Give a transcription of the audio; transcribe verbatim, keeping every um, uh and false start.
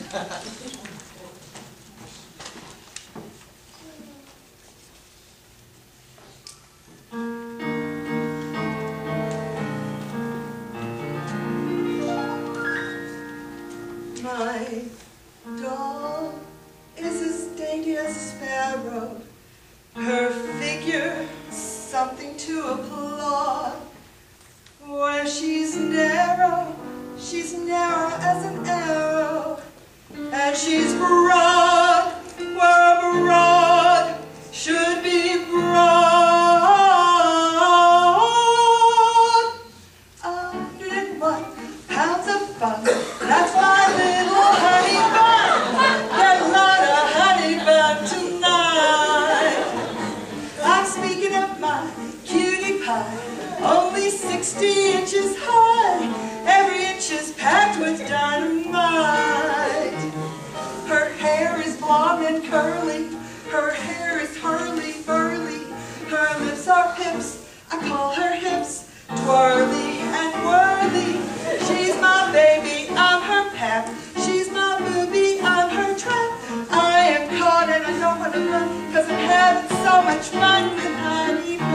My doll is as dainty as a sparrow, her figure something to applaud. Where she's narrow, she's narrow as an arrow, and she's broad, where broad should be broad. A hundred and one pounds of fun, that's my little honey bun. Get a lot of honey bun tonight. I'm speaking of my cutie pie, only sixty inches high. Every inch is packed with dynamite. Her hair is blonde and curly, her hair is hurly-burly. Her lips are hips, I call her hips, twirly and whirly. She's my baby, I'm her pap. She's my booby, I'm her trap. I am caught and I don't want to run, 'cause I'm having so much fun with honey.